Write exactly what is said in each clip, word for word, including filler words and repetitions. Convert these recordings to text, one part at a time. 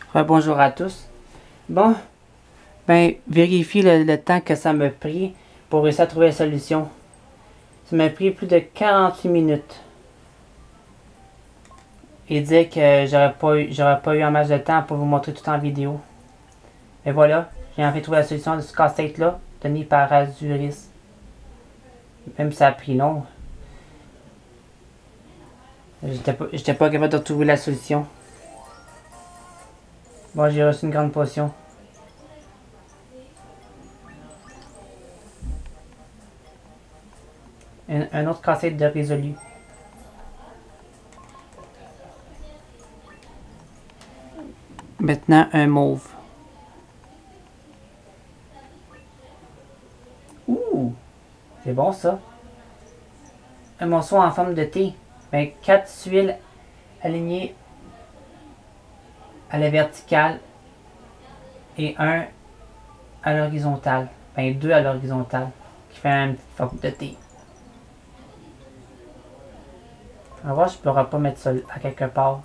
Bonjour à tous. Bon, ben, vérifiez le, le temps que ça m'a pris pour réussir à trouver la solution. Ça m'a pris plus de quarante-huit minutes. Il dit que j'aurais pas eu, j'aurais pas eu un match de temps pour vous montrer tout en vidéo. Et voilà, j'ai enfin trouvé la solution de ce casse-tête-là, donné par Azuris. Même si ça a pris long. J'étais pas, j'étais pas capable de trouver la solution. Bon, j'ai reçu une grande potion. Un, un autre casse-tête de résolu. Maintenant, un mauve. Ouh! C'est bon ça. Un morceau en forme de T. Ben, quatre tuiles alignées à la verticale et un à l'horizontale. Ben, deux à l'horizontale. Qui fait une petite forme de T. On va voir si je pourrais pas mettre ça à quelque part.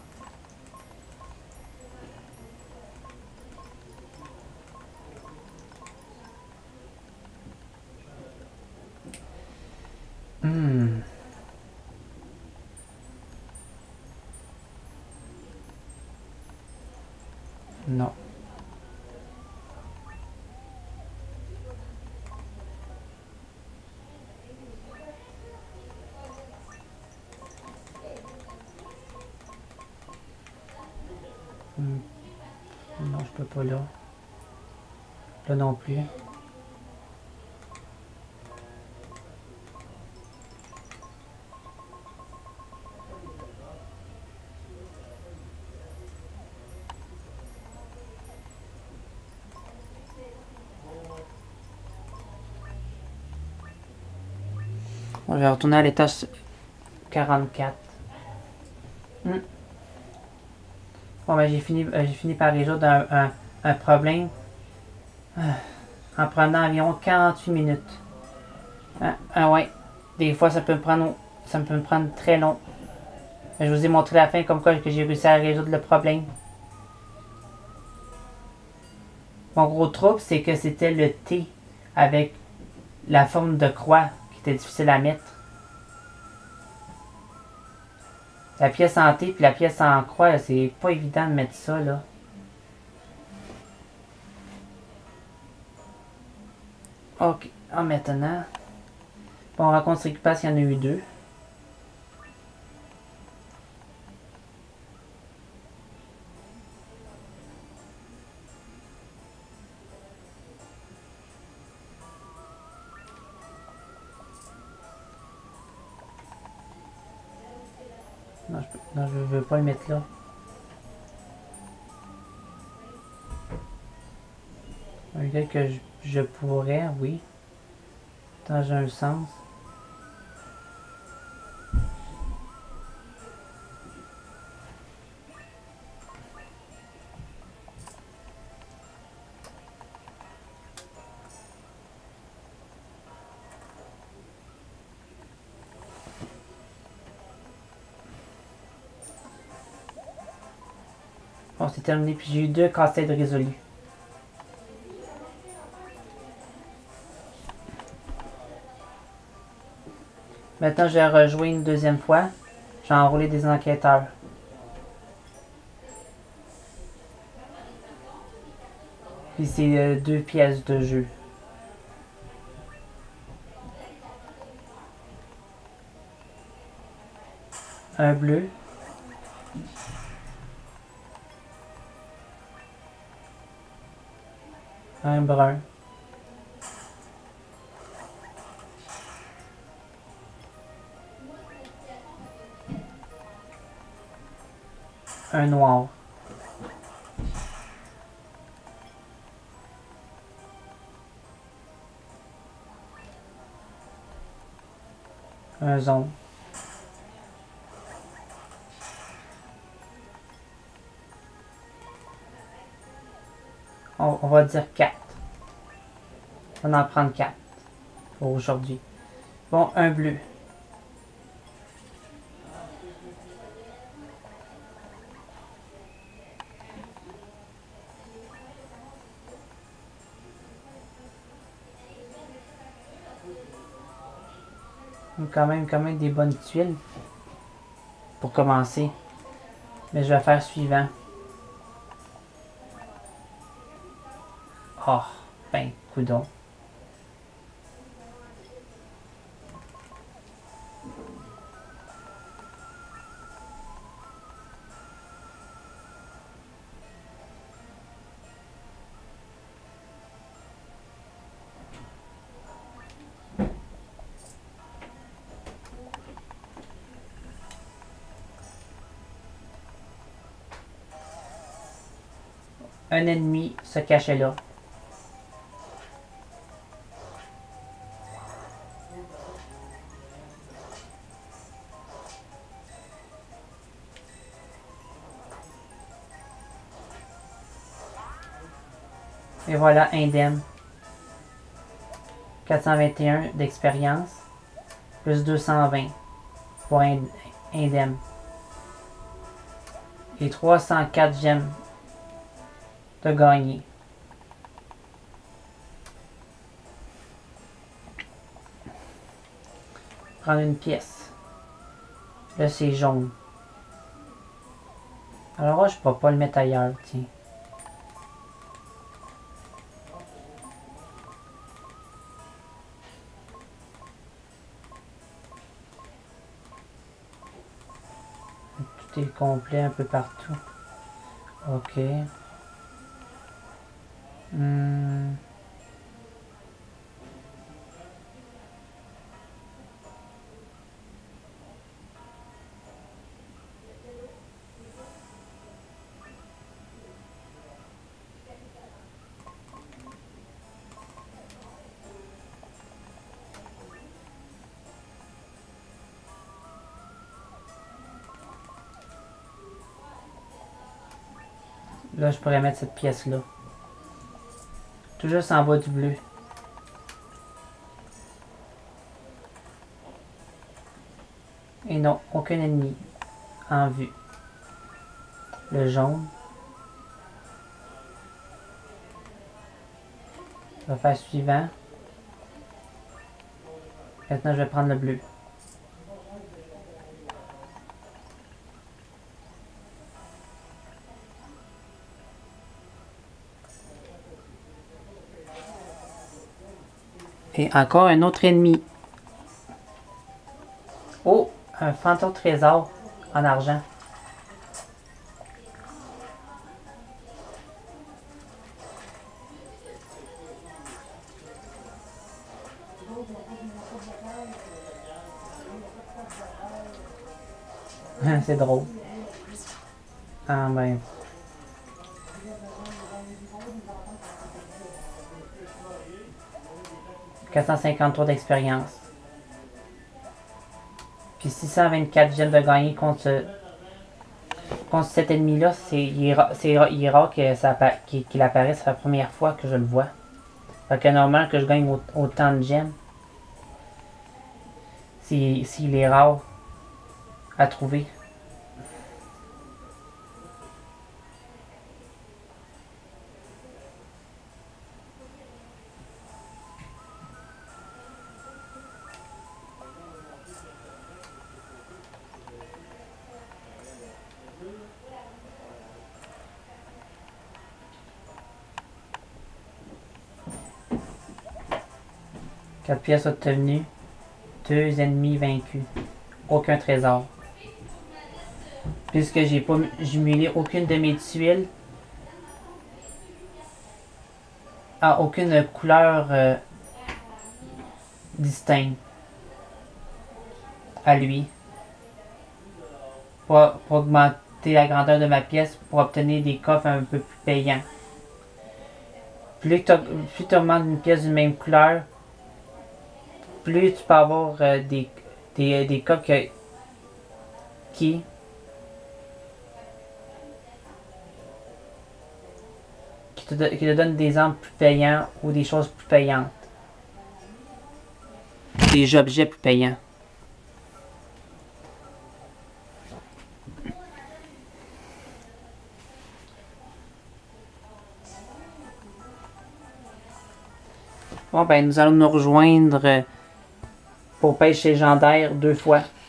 Hmm. Non. Hmm. Non, je peux pas là. Là non plus. On va retourner à l'étage quarante-quatre. Hmm. Bon, ben j'ai fini, euh, j'ai fini par résoudre un, un, un problème euh, en prenant environ quarante-huit minutes. Ah, ah ouais. Des fois, ça peut me prendre, ça peut me prendre très long. Mais je vous ai montré la fin comme quoi que j'ai réussi à résoudre le problème. Mon gros trouble, c'est que c'était le T avec la forme de croix qui était difficile à mettre. La pièce en T puis la pièce en croix, c'est pas évident de mettre ça là. Ok. Ah, maintenant. Bon, on raconte ce qui passe, il y en a eu deux. Non, je, peux, non, je veux pas le mettre là. Peut-être que je, je pourrais, oui. Dans un sens. Bon, c'est terminé, puis j'ai eu deux casse-têtes résolus. Maintenant, je vais rejouer une deuxième fois. J'ai enrôlé des enquêteurs. Puis c'est euh, deux pièces de jeu. Un bleu. Un brun. Un noir. Un jaune. On, on va dire quatre. On va en prendre quatre pour aujourd'hui. Bon, un bleu. Quand même, quand même des bonnes tuiles. Pour commencer. Mais je vais faire suivant. Oh, ben, coudonc. Un ennemi se cachait là. Et voilà, indemne. quatre cent vingt et un d'expérience. Plus deux cent vingt pour indemne. Et trois cent quatre gemmes de gagner. Prendre une pièce. Là, c'est jaune. Alors là, je peux pas le mettre ailleurs, tiens. Tout est complet un peu partout. Ok. Hmm. Là, je pourrais mettre cette pièce-là. Tout juste en bas du bleu. Et non, aucun ennemi en vue. Le jaune. Je vais faire suivant. Maintenant, je vais prendre le bleu. Et encore un autre ennemi. Oh, un fantôme trésor en argent. C'est drôle. Ah ben. quatre cent cinquante-trois d'expérience. Puis six cent vingt-quatre gemmes de gagner contre, contre cet ennemi-là. C'est il, il est rare que ça qu'il qu'il apparaisse. C'est la première fois que je le vois. Fait que normal que je gagne au, autant de gemmes. S'il si, si est rare à trouver. quatre pièces obtenues. deux ennemis vaincus. Aucun trésor. Puisque j'ai pas jumelé aucune de mes tuiles à aucune couleur euh, distincte à lui. Pour, pour augmenter la grandeur de ma pièce pour obtenir des coffres un peu plus payants. Plus tu augmentes une pièce d'une même couleur, plus tu peux avoir euh, des, des, des coffres que, qui qui te, qui te donnent des armes plus payants ou des choses plus payantes. Des objets plus payants. Bon ben nous allons nous rejoindre pour pêche légendaire deux fois.